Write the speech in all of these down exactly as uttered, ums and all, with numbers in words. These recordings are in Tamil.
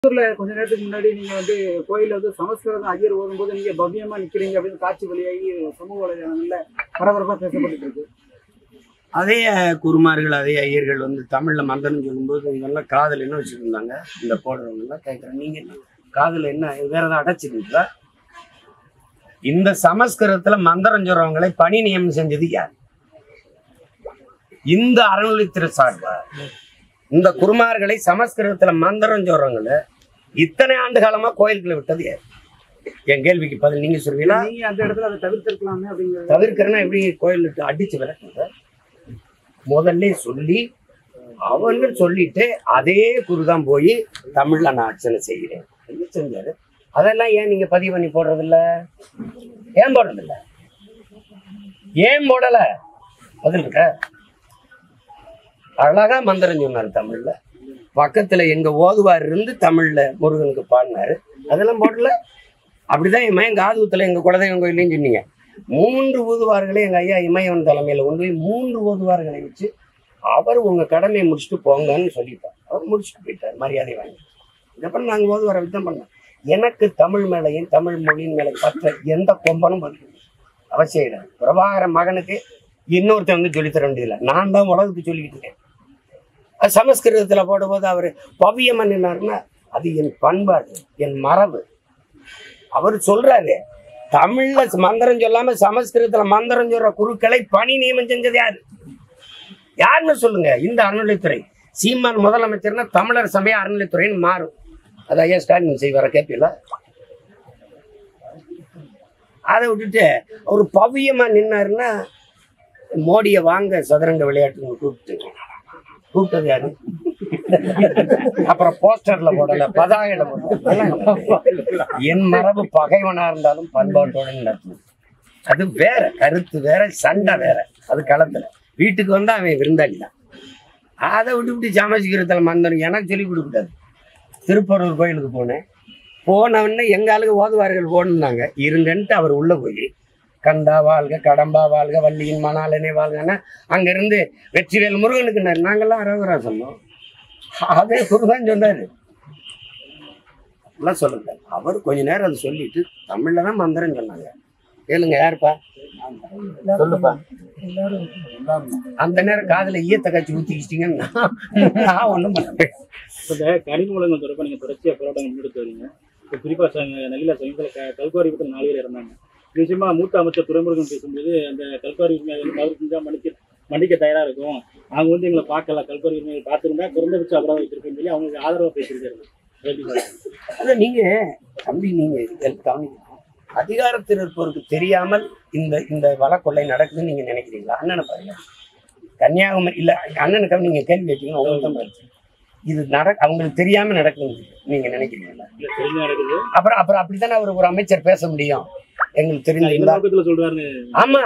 கொஞ்ச நேரத்துக்கு முன்னாடி நீங்க வந்து கோயில வந்து சமஸ்கிருதம் ஐயர் ஓடும்போது நீங்க பவ்யமா நிக்கிறீங்க அப்படின்னு காட்சி வெளியாகி சமூக வலைதளங்கள்ல பரபரப்பா பேசப்பட்டு இருக்கு. அதே குருமார்கள் அதே ஐயர்கள் வந்து தமிழ்ல மந்திரம் சொல்லும்போது இவங்கெல்லாம் காதல் என்ன வச்சுருந்தாங்க இந்த போடுறவங்க எல்லாம் கேட்குறேன், நீங்க காதல் என்ன வேற ஏதாவது அடைச்சிருக்கீங்களா? இந்த சமஸ்கிருதத்துல மந்திரம் சொல்றவங்களை பணி நியமனம் செஞ்சது யார்? இந்த அறநிலையத்துறை சார்பா இந்த குருமார்களை சமஸ்கிருதத்துல மந்திரம் சொல்றவங்களை இத்தனை ஆண்டு காலமா கோயிலுக்குள்ள விட்டது யார்? என் கேள்விக்கு பதில் நீங்க சொல்வீங்களா? நீங்க அந்த இடத்துல அதை தவிர்த்திருக்கலாமே அப்படிங்கிற தவிர்க்கிறேன்னா எப்படி கோயிலுக்கு அடிச்சு விளக்குங்க? முதல்ல சொல்லி அவங்க சொல்லிட்டு அதே குருதான் போய் தமிழ்ல நான் அர்ச்சனை செய்கிறேன் செஞ்சாரு. அதெல்லாம் ஏன் நீங்க பதிவு பண்ணி போடுறது இல்ல? ஏன் போடுறது இல்ல? ஏன் போடல? பதில் இருக்க. அழகா மந்திரம் சொன்னாரு தமிழ்ல. பக்கத்துல எங்க ஓதுவார் இருந்து தமிழ்ல முருகனுக்கு பாடினாரு. அதெல்லாம் போடல. அப்படிதான் என் மயன் காதுகுத்துல எங்க குலதெய்வம் கோயிலையும் சொன்னீங்க. மூன்று ஓதுவார்களை எங்க ஐயா இமயவன் தலைமையில கொண்டு போய் மூன்று ஓதுவார்களை வச்சு அவர் உங்க கடமையை முடிச்சுட்டு போங்கன்னு சொல்லிட்டார். அவர் முடிச்சுட்டு போயிட்டார், மரியாதை வாங்கி. இதுக்கப்புறம் நாங்க ஓதுவாரை வித்தம் பண்ணோம். எனக்கு தமிழ் மேலையும் தமிழ் மொழியின் மேலே பற்ற எந்த கொம்பனும் அவசியம் இல்லை. பிரபாகர மகனுக்கு இன்னொருத்தர் வந்து சொல்லித்தர வேண்டியதில்லை, நான் தான் உலகத்துக்கு சொல்லிக்கிட்டு இருக்கேன். அது சமஸ்கிருதத்துல போடும்போது அவர் பவியமன் என்னாருன்னா அது என் பண்பாடு, என் மரபு. அவர் சொல்றாரு தமிழ்ல மந்திரம் சொல்லாம சமஸ்கிருதத்துல மந்திரம் சொல்ற குருக்களை பணி நியமனம் செஞ்சது யாரு? யாருன்னு சொல்லுங்க. இந்த அறநிலைத்துறை சீமான் முதலமைச்சர்னா தமிழர் சமய அறநிலைத்துறைன்னு மாறும். அது ஐயா ஸ்டாலின் செய்வார கேட்பீங்களா? அதை விட்டுட்டு ஒரு பவியமா நின்னாருன்னா மோடிய வாங்க சதுரங்க விளையாட்டு கூப்பிட்டு கூப்பிட்டது யாரு? அப்புறம் போஸ்டர்ல போடல, பதாகையில போடல. என் மரபு பகைவனா இருந்தாலும் பண்பாட்டோட நடத்தணும். அது வேற கருத்து, வேற சண்டை வேற. அது களத்துல வீட்டுக்கு வந்தா அவன் விருந்தாளிதான். அதை விட்டு விட்டு சமஸ்கிருதத்துல மந்திரம் எனக்கு சொல்லி கொடுக்கூடாது. திருப்பரூர் கோயிலுக்கு போனேன். போனவொடனே எங்க ஆளுக்கு ஓதுவார்கள் போனாங்க. இருங்கன்ட்டு அவர் உள்ள போய் கண்டா வாழ்க, கடம்பா வாழ்க, வள்ளியின் மணாலனே வாழ்கன்னா அங்க இருந்து வெற்றிவேல் முருகனுக்கு நாங்கெல்லாம் அரோகரா சொன்னோம். அதே குருதான் சொன்னாரு. எல்லாம் சொல்லுங்க. அவர் கொஞ்ச நேரம் அதை சொல்லிட்டு தமிழ்ல தான் மந்திரம் சொன்னாங்க. கேளுங்க, யாருப்பா சொல்லுப்பா. அந்த நேரம் காதுல ஈயத்தை காய்ச்சி ஊத்திக்கிட்டீங்கன்னா நான் ஒண்ணும் பண்ணேன். கனிம வளங்கள் தொடர்பாக நீங்க தொடர்ச்சியா போராட்டம் முன்னெடுத்து வரீங்க. இப்போ குறிப்பா நெல்லில சமீபத்தில் கல்குவாரி விட்டு நாலு பேர் இறந்தாங்க. நிச்சயமா மூத்த அமைச்சர் துறைமுருகன் பேசும்போது அந்த கல்குவாரி உரிமையாளர்கள் தவறு செஞ்சா மன்னிக்க மன்னிக்க தயாரா இருக்கும். அவங்க வந்து எங்களை பார்க்கல, கல்குவாரி உரிமையை பார்த்துருந்தா குறைந்தபட்ச அபராதம் வச்சிருக்கேன்னு சொல்லி அவங்களுக்கு ஆதரவா பேசியிருக்காரு. அதான் நீங்க தம்பி நீங்க கவனிக்கணும். அதிகாரத்தில் இருப்பவருக்கு தெரியாமல் இந்த இந்த வழக்கொள்ளை நடக்குதுன்னு நீங்க நினைக்கிறீங்களா? அண்ணனை பாருங்க, கன்னியாகுமரி இல்ல அண்ணனுக்கு நீங்க கேள்வி கேட்டீங்க. உங்களுக்கு தான் இது நட அவங்களுக்கு தெரியாம நடக்குது நீங்க நினைக்கிறீங்களா? அப்புறம் அப்புறம் அப்படித்தானே அவர் ஒரு அமைச்சர் பேச முடியும். எங்களுக்கு தெரிஞ்ச சொல்றாரு. ஆமா,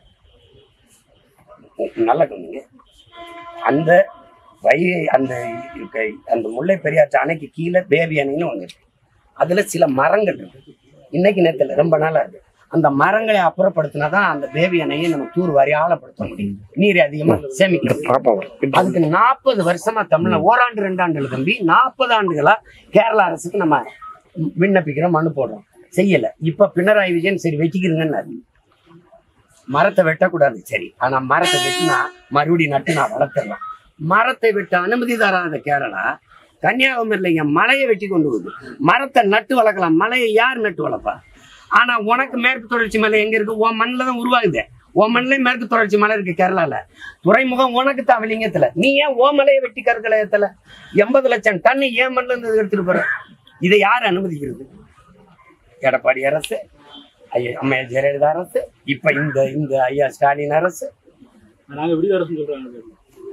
நல்லா சொன்னீங்க. அந்த வைகை அந்த அந்த முல்லை பெரியாற்று அணைக்கு கீழே பேபி அணைன்னு ஒண்ணு இருக்கு. அதுல சில மரங்கள் இருக்கு. இன்னைக்கு நேரத்துல ரொம்ப நாளா இருக்கு. அந்த மரங்களை அப்புறப்படுத்தினாதான் அந்த பேபி அணையை நம்ம தூர் வாரி ஆழப்படுத்த முடியும், நீர் அதிகமா சேமிக்கணும். அதுக்கு நாற்பது வருஷமா தமிழ்ல ஓராண்டு ரெண்டாண்டுல தம்பி நாற்பது ஆண்டுகளா கேரளா அரசுக்கு நம்ம விண்ணப்பிக்கிறோம், மனு போடுறோம், செய்யல. இப்ப பினராயி விஜயன் சரி வெட்டிக்கிறீங்கன்னு மரத்தை வெட்டக்கூடாது சரி, ஆனா மரத்தை வெட்டினா மறுபடியும் நட்டு நான் வளர்த்துடலாம். மரத்தை வெட்ட அனுமதி தராத கேரளா கன்னியாகுமரியில என் மலையை வெட்டி கொண்டு வருது. மரத்தை நட்டு வளர்க்கலாம், மலையை யார் நட்டு வளர்ப்பா? ஆனா உனக்கு மேற்கு தொடர்ச்சி மலை எங்க இருக்கு? உன் மண்ணில தான் உருவாகுது. உன் மண்ணில மேற்கு தொடர்ச்சி மலை இருக்கு கேரளால. துறைமுகம் உனக்கு தான் விளிங்கத்துல. நீ ஏன் ஓ மலையை வெட்டி கற்களையத்துல எண்பது லட்சம் டன் ஏன் மண்ணில இருந்து எடுத்துட்டு போற? இதை யார் அனுமதிக்கிறது? எடப்பாடி அரசு, ஐயா அம்மையா ஜெயலலிதா அரசு, இப்ப இந்த இந்த ஐயா ஸ்டாலின் அரசு. நாங்க விடிய அரசு சொல்றாங்க.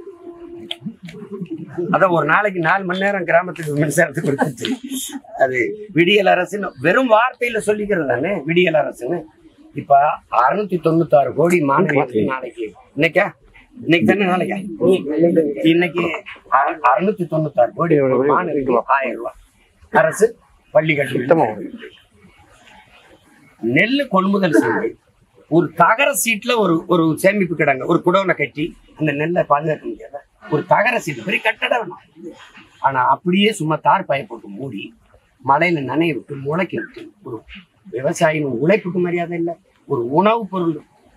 அதான் ஒரு நாளைக்கு நாலு மணி நேரம் கிராமத்துக்கு மின்சாரத்துக்கு கொடுத்துச்சு. அது விடியல் அரசுன்னு வெறும் வார்த்தையில சொல்லிக்கிறது தானே விடியல் அரசுன்னு. இப்ப அறுநூத்தி தொண்ணூத்தி ஆறு கோடி மாணவர்களுக்கு நாளைக்கு இன்னைக்கா இன்னைக்கு தானே நாளைக்கா இன்னைக்கு அறுநூத்தி தொண்ணூத்தி ஆறு கோடி மாணவர்களுக்கு ஆயிரம் ரூபாய் அரசு பள்ளிகள் நெல்லு கொள்முதல் செய்து ஒரு தகர சீட்ல ஒரு ஒரு சேமிப்பு கிடங்க ஒரு குடோனை கட்டி அந்த நெல்லை பாதுகாக்க முடியாத ஒரு தகர சீட்டு பெரிய கட்டடம். ஆனா அப்படியே சும்மா தார் பாய போட்டு மூடி மழையில நனைய விட்டு முளைக்க விட்டு ஒரு விவசாயியின் உழைப்புக்கு மரியாதை இல்லை. ஒரு உணவு பொருள்,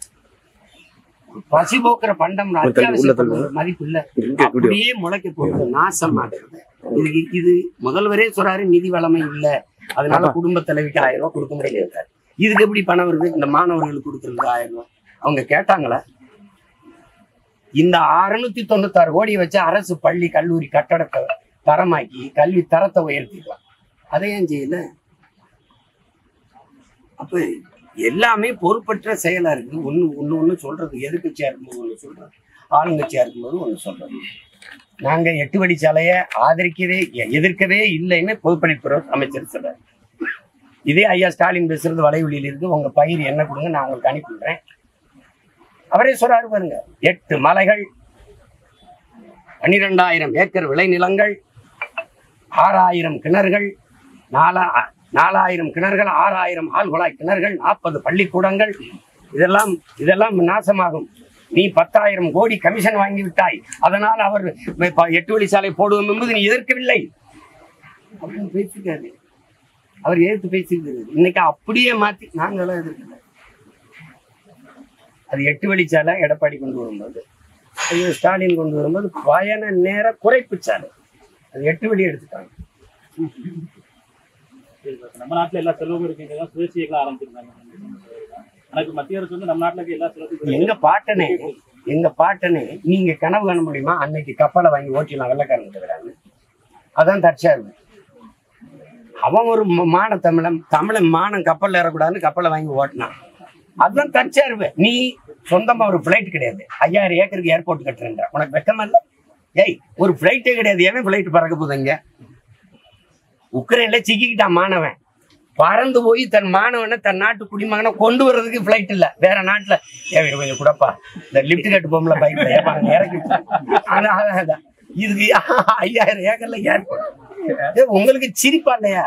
பசி போக்குற பண்டம் மதிப்பு இல்ல, அப்படியே முளைக்க போட்டு நாசம் ஆகுறது. இது இது முதல்வரே சொல்றாரு நிதி வளமை இல்ல, அதனால குடும்ப தலைவிக்கு ஆயிரம் ரூபாய் கொடுக்க முடியாது. இதுக்கு எப்படி பணம் வருது? இந்த மாணவர்களுக்கு கொடுக்கறது ஆயிரம் ரூபாய் அவங்க கேட்டாங்களா? இந்த அறுநூத்தி தொண்ணூத்தி ஆறு கோடியை வச்சு அரசு பள்ளி கல்லூரி கட்டடத்தை தரமாக்கி கல்வி தரத்தை உயர்த்திக்கலாம். அதை ஏன் செய்யல? அப்ப எல்லாமே பொறுப்பற்ற செயலா இருக்கு. ஒண்ணு ஒண்ணு ஒண்ணு சொல்றது, எதிர்கட்சியா இருக்கும்போது ஒண்ணு சொல்றது, ஆளுங்கட்சியா இருக்கும்போது ஒண்ணு சொல்றது. நாங்க எட்டு வழிச்சாலையை ஆதரிக்கவே எதிர்க்கவே இல்லைன்னு பொதுப்பணித்துறை அமைச்சர் சொல்றாரு. இதே ஐயா ஸ்டாலின் பேசுறது வலைவெளியில இருக்கு, உங்க பயிர் என்ன கொடுங்க நான் உங்களுக்கு அனுப்பிடுறேன். அவரே சொல்றாரு பாருங்க, எட்டு மலைகள், பன்னிரெண்டாயிரம் ஏக்கர் விளைநிலங்கள், ஆறாயிரம் கிணறுகள், நாலா நாலாயிரம் கிணறுகள், ஆறாயிரம் ஆழ்குழாய் கிணறுகள், நாற்பது பள்ளிக்கூடங்கள், இதெல்லாம் இதெல்லாம் நாசமாகும். நீ பத்தாயிரம் கோடி கமிஷன் வாங்கி விட்டாய், அதனால் அவர் எட்டு வழிச்சாலை போடுவோம் என்பது நீ எதிர்க்கவில்லை அப்படின்னு பேசிக்காரு. அவர் எதிர்த்து பேசிக்கிறது. இன்னைக்கு அப்படியே மாத்தி நாங்களும் எதிர்க்கல. அது எட்டு வழிச்சாலை எடப்பாடி கொண்டு வரும்போது, ஐயோ ஸ்டாலின் கொண்டு வரும்போது பயண நேர குறைப்பு சாலை, அது எட்டு வழி எடுத்துட்டாங்க. நம்ம நாட்டுல எல்லா செலவும் இருக்குங்க, சுயேட்சைகளை ஆரம்பிச்சிருந்தாங்க. எனக்கு மத்திய அரசு வந்து நம்ம நாட்டுல எல்லா செலவும், எங்க பாட்டனே எங்க பாட்டனே நீங்க கனவு காண முடியுமா? அன்னைக்கு கப்பலை வாங்கி ஓட்டிலாம் வெள்ளக்காரங்க தவிராங்க. அதான் தற்சார்பு. அவன் ஒரு மான தமிழன் தமிழன் மானம் கப்பல்ல ஏறக்கூடாதுன்னு கப்பலை வாங்கி ஓட்டினான். அதுதான் தற்சார்பு. நீ சொந்தமா ஒரு பிளைட் கிடையாது, ஐயாயிரம் ஏக்கருக்கு ஏர்போர்ட் கட்டுறேன், உனக்கு வெக்கமா இல்லை? ஏய், ஒரு பிளைட்டே கிடையாது, ஏன் பிளைட் பறக்க போதுங்க? உக்ரைன்ல சிக்கிக்கிட்டான் மாணவன், பறந்து போய் தன் மாணவனை தன் நாட்டு குடிமகனை கொண்டு வர்றதுக்கு பிளைட் இல்ல, வேற நாட்டுல ஏன் கொஞ்சம் கூடப்பா இந்த லிப்ட் கட்டு போம்ல பைக்ல இறக்கி இதுக்கு ஐயாயிரம் ஏக்கர்ல ஏர்போர்ட். உங்களுக்கு சிரிப்பா இல்லையா?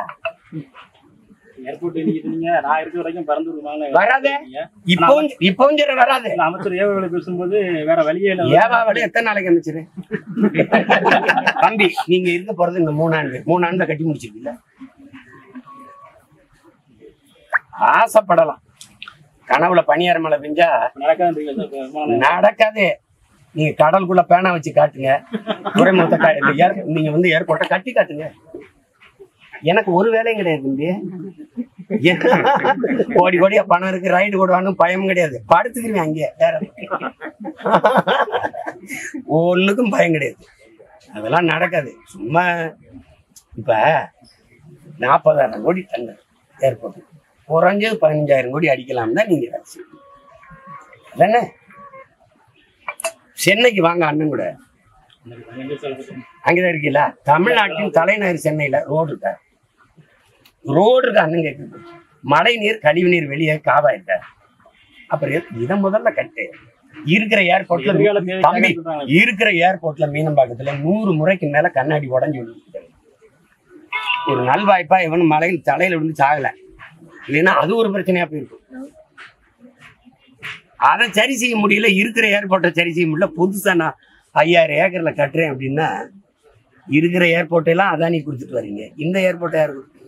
வராதே, இப்பவும் இப்பவும் வராது. அமைச்சர் ஏவாவளி பேசும்போது வேற வழியே இல்லை. ஏவாவளி எத்தனை நாளைக்கு அமைச்சரு? தம்பி நீங்க இருக்க போறது இந்த மூணாண்டு மூணாண்டுல கட்டி முடிச்சிருக்கீங்க. ஆசைப்படலாம், கனவுல பனியார மழை பெஞ்சா நடக்காது. நீங்க கடலுக்குள்ள பேனா வச்சு காட்டுங்க, துறைமுகத்தை நீங்க வந்து ஏர்போர்ட்டை கட்டி காட்டுங்க. எனக்கு ஒரு வேலையும் கிடையாது தம்பி. கோடி கோடியா பணம் இருக்கு, ரைடு போடுவான்னு பயமும் கிடையாது, படுத்துக்கிறேன் அங்கேயே, வேற ஒண்ணுக்கும் பயம் கிடையாது. அதெல்லாம் நடக்காது. சும்மா இப்ப நாற்பதாயிரம் கோடி தங்க ஏர்போர்ட், குறைஞ்சது பதினஞ்சாயிரம் கோடி அடிக்கலாம் தான் நீங்க அதானே. சென்னைக்கு வாங்க அண்ணன் கூட, அங்கதான் இருக்கீங்களா? தமிழ்நாட்டின் தலைநகர் சென்னையில ரோடு இருக்கா? ரோடு இருக்கா? அண்ணன் கேட்குது. மழை நீர் கழிவு நீர் வெளியே காவா இருக்கா? அப்புறம் இதை முதல்ல கட்டு. இருக்கிற ஏர்போர்ட்ல தம்பி இருக்கிற ஏர்போர்ட்ல மீனம்பாக்கத்துல நூறு முறைக்கு மேல கண்ணாடி உடஞ்சி விழுந்து, ஒரு நல்வாய்ப்பா இவன் மலையில் தலையில விழுந்து சாகல, இல்லைன்னா அது ஒரு பிரச்சனையா போயிருக்கும். அதை சரி செய்ய முடியல, இருக்கிற ஏர்போர்ட்டை சரி செய்ய முடியல. புதுசா நான் ஐயாயிரம் ஏக்கர்ல கட்டுறேன் அப்படின்னா இருக்கிற ஏர்போர்ட் எல்லாம் அதானி கொடுத்துட்டு வரீங்க. இந்த ஏர்போர்ட்டை யாரு கொடுத்து?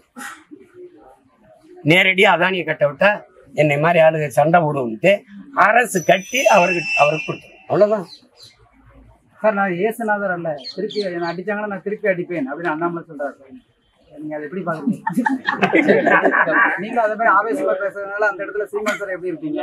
நேரடியா அதானியை கட்ட விட்டா என்னை மாதிரி ஆளுங்க சண்டை போடுவோம்ட்டு அரசு கட்டி அவருக்கு அவருக்கு கொடுத்துரும், அவ்வளவுதான். சார் நான் ஏசுநாதர் அல்ல, திருப்பி என்ன அடிச்சாங்கன்னா நான் திருப்பி அடிப்பேன் அப்படின்னு அண்ணாமலை சொல்றாரு. நீங்க அதை எப்படி பாக்குறீங்க? நீங்க அதை மாதிரி ஆவேசமா பேசுறதுனால அந்த இடத்துல சீமான் சார் எப்படி இருப்பீங்க?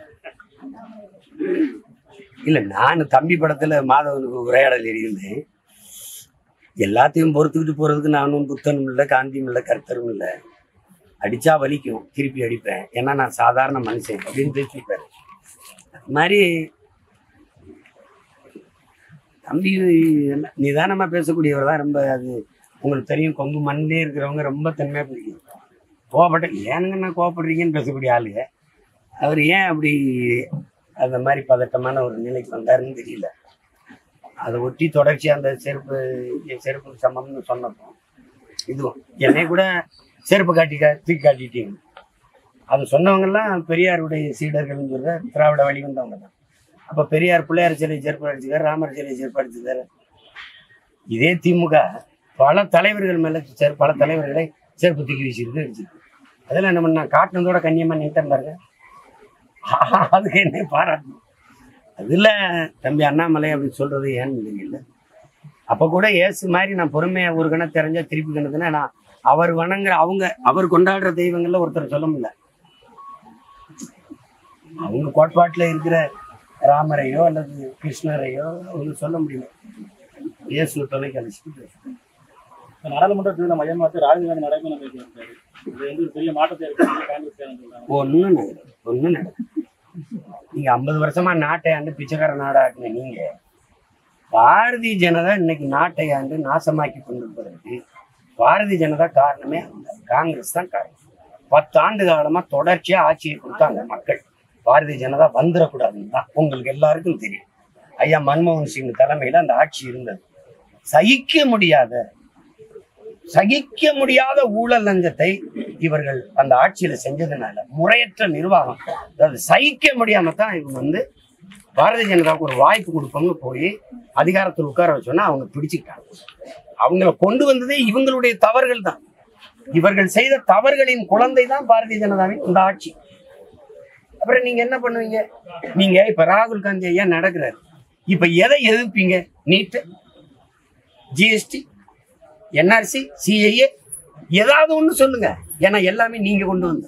இல்ல, நான் தம்பி படத்துல மாதவனுக்கு உரையாடல் எழுதியிருந்தேன். எல்லாத்தையும் பொறுத்துக்கிட்டு போறதுக்கு நானும் புத்தனும் இல்லை, காந்தியும் இல்லை, கர்த்தரும் இல்லை. அடிச்சா வலிக்கும், திருப்பி அடிப்பேன், ஏன்னா நான் சாதாரண மனுஷன் அப்படின்னு பேசிப்பாரு. அது மாதிரி தம்பி நிதானமா பேசக்கூடியவர் தான் ரொம்ப. அது உங்களுக்கு தெரியும், கொங்கு மண்ணிலே இருக்கிறவங்க ரொம்ப தன்மையா பிடிக்கும். கோவப்பட்ட ஏனுங்கண்ணா கோவப்படுறீங்கன்னு பேசக்கூடிய ஆளுங்க. அவர் ஏன் அப்படி அந்த மாதிரி பதட்டமான ஒரு நிலைக்கு வந்தாருன்னு தெரியல. அதை ஒட்டி தொடர்ச்சி அந்த செருப்பு செருப்பு சமம்னு சொன்னப்போ இதுவும் என்னை கூட செருப்பு காட்டி தூக்கி காட்டிட்டீங்க. அது சொன்னவங்கெல்லாம் பெரியாருடைய சீடர்கள்னு சொல்ற திராவிட வழி வந்தவங்க தான். அப்ப பெரியார் பிள்ளையார் சிலை ஏற்படுத்திக்காரு, ராமர் சிலை ஏற்படுத்திக்காரு. இதே திமுக பல தலைவர்கள் மேல பல தலைவர்களை செருப்பு தூக்கி வீசிருக்கு அடிச்சிருக்கு. அதெல்லாம் என்ன பண்ணா காட்டினதோட கண்ணியமா நின்ட்டேன் பாருங்க. அதுக்கு என்ன பாராட்டணும். அதுல தம்பி அண்ணாமலை அப்படின்னு சொல்றது ஏன்னு தெரியல. அப்ப கூட ஏசு மாதிரி நான் பொறுமையா ஒரு கணக்கு தெரிஞ்சா திருப்பி கணக்குன்னா நான் அவர் வணங்குற அவங்க அவர் கொண்டாடுற தெய்வங்கள்ல ஒருத்தர் சொல்ல முடியல. அவங்க கோட்பாட்டுல இருக்கிற ராமரையோ அல்லது கிருஷ்ணரையோ அவங்க சொல்ல முடியல. இயேசு தொலைக்காட்சி நாடாளுமன்றத்தில் மையமாத்து ராகுல் காந்தி நடைமுறை பேசியிருக்காரு. இது வந்து ஒரு பெரிய மாற்றத்தை இருக்கு. ஒன்னும் நடக்குது ஒன்னும் நடக்குது. நீங்க ஐம்பது வருஷமா நாட்டை ஆண்டு பிச்சைக்கார நாடாக்குங்க. நீங்க பாரதிய ஜனதா இன்னைக்கு நாட்டை ஆண்டு நாசமாக்கி கொண்டிருப்பதற்கு பாரதிய ஜனதா காரணமே காங்கிரஸ் தான் காரணம். பத்து ஆண்டு காலமா தொடர்ச்சியா ஆட்சியை கொடுத்தாங்க மக்கள். பாரதிய ஜனதா வந்துடக்கூடாதுன்னு தான் உங்களுக்கு எல்லாருக்கும் தெரியும். ஐயா மன்மோகன் சிங் தலைமையில அந்த ஆட்சி இருந்தது. சகிக்க முடியாத சகிக்க முடியாத ஊழல் லஞ்சத்தை இவர்கள் அந்த ஆட்சியில செஞ்சதுனால முறையற்ற நிர்வாகம், அதாவது சகிக்க முடியாம தான் இவங்க வந்து பாரதிய ஜனதாவுக்கு ஒரு வாய்ப்பு கொடுப்போம்னு போய் அதிகாரத்தில் உட்கார வச்சோன்னா அவங்க பிடிச்சுக்கிட்டாங்க. அவங்கள கொண்டு வந்ததே இவங்களுடைய தவறுகள் தான். இவர்கள் செய்த தவறுகளின் குழந்தை தான் பாரதிய ஜனதாவின் இந்த ஆட்சி. அப்புறம் நீங்க என்ன பண்ணுவீங்க? நீங்க இப்ப ராகுல் காந்தி ஐயா நடக்கிறாரு. இப்ப எதை எதிர்ப்பீங்க? நீட், ஜிஎஸ்டி, என்ஆர்சி, சிஏஏ, ஏதாவது ஒண்ணு சொல்லுங்க. ஏன்னா எல்லாமே நீங்க கொண்டு வந்து.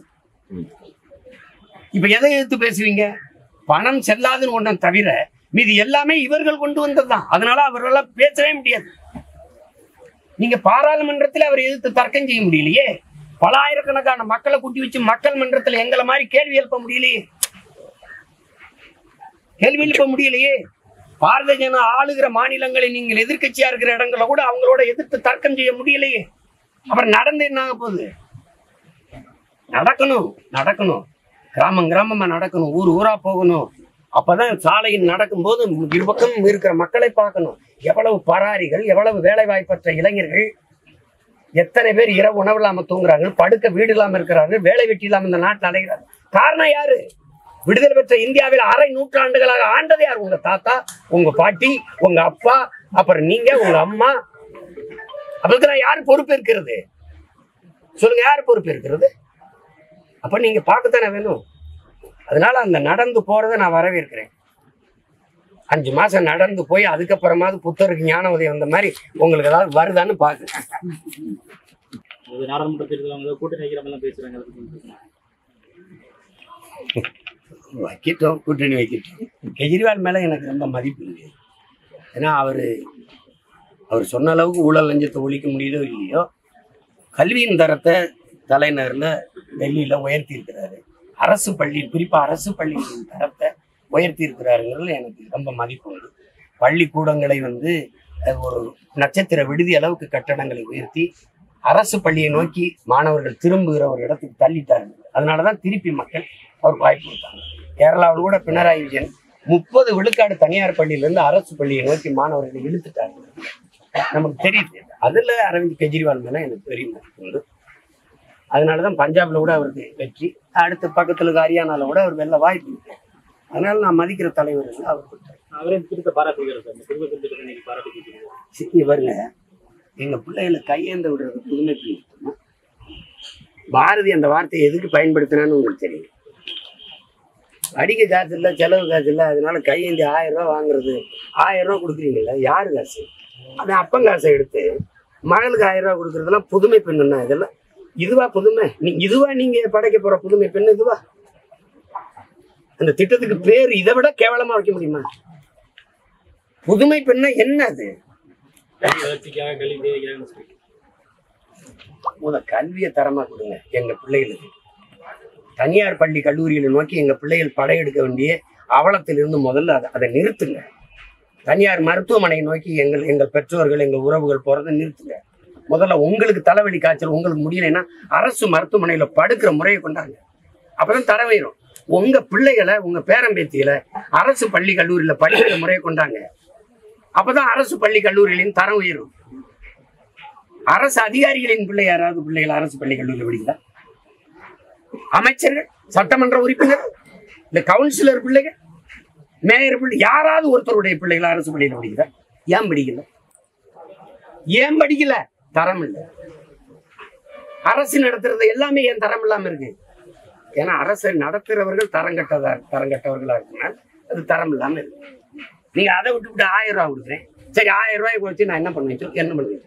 இப்ப எதை எதிர்த்து பேசுவீங்க? பணம் செல்லாதுன்னு ஒன்றை தவிர மீது எல்லாமே இவர்கள் கொண்டு வந்ததுதான். அதனால அவர்களால் பேசவே முடியாது. நீங்க பாராளுமன்றத்தில் அவர் எதிர்த்து தர்க்கம் செய்ய முடியலையே. பல ஆயிரக்கணக்கான மக்களை கூட்டி வச்சு மக்கள் மன்றத்தில் எங்களை மாதிரி கேள்வி எழுப்ப முடியலையே. கேள்வி எழுப்ப முடியலையே. பாரதிய ஜனதா ஆளுகிற மாநிலங்களில் நீங்கள் எதிர்கட்சியா இருக்கிற இடங்களை கூட அவங்களோட எதிர்த்து தர்க்கம் செய்ய முடியலையே. அப்புறம் நடந்து என்ன ஆக போகுது? நடக்கணும் நடக்கணும் கிராமம் கிராமமா நடக்கணும், ஊர் ஊரா போகணும். அப்பதான் சாலையில் நடக்கும்போது இருபக்கம் இருக்கிற மக்களை பார்க்கணும். எவ்வளவு பராரிகள், எவ்வளவு வேலை வாய்ப்பற்ற இளைஞர்கள், எத்தனை பேர் இரவு உணவு இல்லாம தூங்குறாங்க, படுக்க வீடு இல்லாம இருக்கிறார்கள், வேலை வெட்டி இல்லாம இந்த நாட்டில் அலைகிறார்கள். காரணம் யாரு? விடுதலை பெற்ற இந்தியாவில் அரை நூற்றாண்டுகளாக ஆண்டது யார்? உங்க தாத்தா, உங்க பாட்டி, உங்க அப்பா, அப்புறம் நீங்க, உங்க அம்மா. அப்பதான் யாரு பொறுப்பு இருக்கிறது? சொல்லுங்க, யாரு பொறுப்பு இருக்கிறது? அப்ப நீங்க பார்க்கத்தானே வேணும். அதனால அந்த நடந்து போறதை நான் வரவேற்கிறேன். அஞ்சு மாசம் நடந்து போய் அதுக்கப்புறமாவது புத்தருக்கு ஞான உதயம் வந்த மாதிரி உங்களுக்கு ஏதாவது வருதான்னு பாக்குறேன். நாடாளுமன்ற தேர்தல் கூட்டணி வைக்கிறவங்க பேசுறாங்க. வைக்கட்டும், கூட்டணி வைக்கட்டும். கெஜ்ரிவால் மேல எனக்கு ரொம்ப மதிப்பு இல்லை. ஏன்னா அவரு அவர் சொன்ன அளவுக்கு ஊழல் லஞ்சத்தை ஒழிக்க முடியுதோ இல்லையோ, கல்வியின் தரத்தை தலைநகர்ல டெல்லியில உயர்த்தி இருக்கிறாரு. அரசு பள்ளி, குறிப்பா அரசு பள்ளிகளின் தரத்தை உயர்த்தி இருக்கிறாருங்கிறது எனக்கு ரொம்ப மதிப்பு உண்டு. பள்ளிக்கூடங்களை வந்து ஒரு நட்சத்திர விடுதி அளவுக்கு கட்டடங்களை உயர்த்தி அரசு பள்ளியை நோக்கி மாணவர்கள் திரும்புகிற ஒரு இடத்துக்கு தள்ளிட்டார்கள். அதனாலதான் திருப்பி மக்கள் அவர் வாய்ப்பு கொடுத்தாங்க. கேரளாவில் கூட பினராயி விஜயன் முப்பது விழுக்காடு தனியார் பள்ளியிலிருந்து அரசு பள்ளியை நோக்கி மாணவர்களை இழுத்துட்டாங்க. நமக்கு தெரியுது. அதுல அரவிந்த் கெஜ்ரிவால் மேல எனக்கு பெரிய மதிப்பு உண்டு. அதனாலதான் பஞ்சாப்ல கூட அவருக்கு வெற்றி, அடுத்த பக்கத்துல ஹரியானால கூட அவர் வெல்ல வாய்ப்பு இருக்கு. அதனால நான் மதிக்கிற தலைவர் அவர் அவரே திருத்த பாராட்டுகிறார். பாருங்க, எங்க பிள்ளைகளை கையேந்த விடுறது புதுமை பிரிவு. பாரதி அந்த வார்த்தையை எதுக்கு பயன்படுத்தினான்னு உங்களுக்கு தெரியும். அடிக்க காசு இல்லை, செலவு காசு இல்லை, அதனால கையேந்தி ஆயிரம் ரூபாய் வாங்குறது. ஆயிரம் ரூபாய் கொடுக்குறீங்கல்ல, யாரு காசு? அது அப்பன் காசை எடுத்து மகளுக்கு ஆயிரம் ரூபாய் கொடுக்கறதெல்லாம் புதுமை பெண்ணுன்னா இதெல்லாம் இதுவா புதுமை? நீ இதுவா நீங்க படைக்க போற புதுமை பெண் இதுவா? அந்த திட்டத்துக்கு பேர் இதை விட கேவலமா வைக்க முடியுமா? புதுமை பெண்ணா என்ன அது? முத கல்வியை தரமா கொடுங்க எங்க பிள்ளைகளுக்கு. தனியார் பள்ளி கல்லூரிகளை நோக்கி எங்க பிள்ளைகள் படையெடுக்க வேண்டிய அவலத்திலிருந்து முதல்ல அதை அதை நிறுத்துங்க. தனியார் மருத்துவமனையை நோக்கி எங்கள் எங்கள் பெற்றோர்கள் எங்கள் உறவுகள் போறதை நிறுத்துங்க. முதல்ல உங்களுக்கு தலைவலி காய்ச்சல் உங்களுக்கு முடியலைன்னா அரசு மருத்துவமனையில படுக்கிற முறையை கொண்டாங்க. அப்பதான் தரவையிரும். உங்க பிள்ளைகளை உங்க பேரம்பேத்திகளை அரசு பள்ளி கல்லூரியில படிக்கிற முறையை கொண்டாங்க. அப்பதான் அரசு பள்ளி கல்லூரிகளின் தரம் உயரும். அரசு அதிகாரிகளின் பிள்ளை யாராவது பிள்ளைகள் அரசு பள்ளி கல்லூரியில் படிக்கிறா? அமைச்சர்கள், சட்டமன்ற உறுப்பினர், இந்த கவுன்சிலர் பிள்ளைகள் மேயர் பிள்ளை யாராவது ஒருத்தருடைய பிள்ளைகள் அரசு பள்ளியில் படிக்கல. ஏன் படிக்கல? ஏன் படிக்கல? தரம் இல்லை. அரசு நடத்துறது எல்லாமே ஏன் தரம் இல்லாம இருக்கு? ஏன்னா அரசை நடத்துறவர்கள் தரங்கட்டதா தரங்கட்டவர்களா இருக்குன்னா அது தரம் இல்லாம இருக்கு. நீங்க அதை விட்டு விட்டு ஆயிரம் ரூபாய் கொடுக்குறேன், சரி ஆயிரம் ரூபாய் வச்சு நான் என்ன பண்ணுவேன் என்ன பண்ணுவேன்?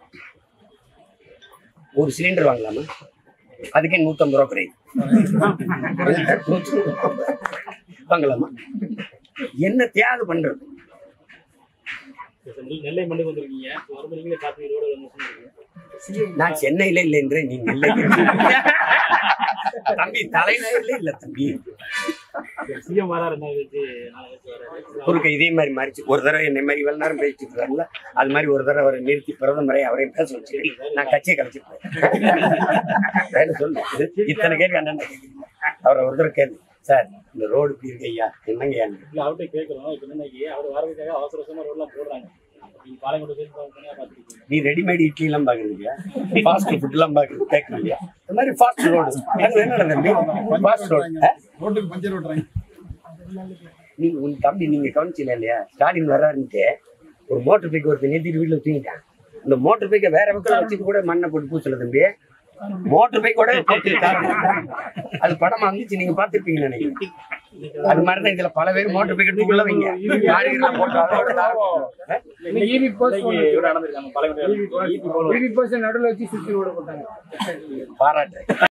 ஒரு சிலிண்டர் வாங்கலாமா? அதுக்கே நூத்தம்பது ரூபா குறையுது. வாங்கலாமா? என்ன தியாகம் பண்றது? நெல்லை மண்ணுக்கு வந்திருக்கீங்க, வரும்போது நீங்களே காப்பி ரோடு நான் சென்னையில இல்லை என்று நீ நெல்லை தம்பி தலைநகர்ல இல்ல தம்பி. சிஎம் வராரு ஒரு இதே மாதிரி மாறிச்சு. ஒரு தடவை என்னை மாதிரி இவ்வளவு நேரம் பேசிட்டு இருக்காருல்ல, அது மாதிரி ஒரு தடவை அவரை நிறுத்தி பிரதமரை அவரையும் பேச வச்சு நான் கட்சியை கலைச்சிருப்பேன். சொல்லு இத்தனை கேள்வி அண்ணன் அவரை ஒரு தடவை கேள்வி, சார் இந்த ரோடு இப்படி இருக்கு ஐயா, என்னங்க ஐயா? இல்ல அவர்கிட்ட கேட்கிறோம். இப்ப இன்னைக்கு அவர் வரதுக்காக அவசர அவசரமா ரோட்லாம் போடுறாங்க. நீங்க பாலங்கோடு பாத்துருக்கீங்க. நீ ரெடிமேட் இட்லி எல்லாம் பாக்குறீங்க, ஃபாஸ்ட் ஃபுட் எல்லாம் பாக்குறது கேட்கறீங்க. இந்த மாதிரி ஃபாஸ்ட் ரோடு என்ன தம்பி? ஃபாஸ்ட் ரோடு ரோட்டுக்கு பஞ்சர் ஓட்டுறாங்க. நீங்க உன் தம்பி நீங்க கவனிச்சல இல்லையா? ஸ்டாலின் வர்றாருன்ட்டு ஒரு மோட்டர் பைக் ஒருத்தர் நிறுத்திட்டு வீட்டுல தூங்கிட்டான். இந்த மோட்டர் பைக்கை வேற பக்கம் வச்சுட்டு கூட மண்ணை போட்டு பூசல தம்பி. மோட்டர் பைக்கோட அது படமா வந்துச்சு, நீங்க பாத்துருப்பீங்கன்னு நினைக்கிறேன். அது மாதிரிதான் இதுல பல பேர் மோட்டர் பைக் எடுத்து உள்ள வைங்க. நடுவில் வச்சு சுற்றி ஓட போட்டாங்க. பாராட்டு.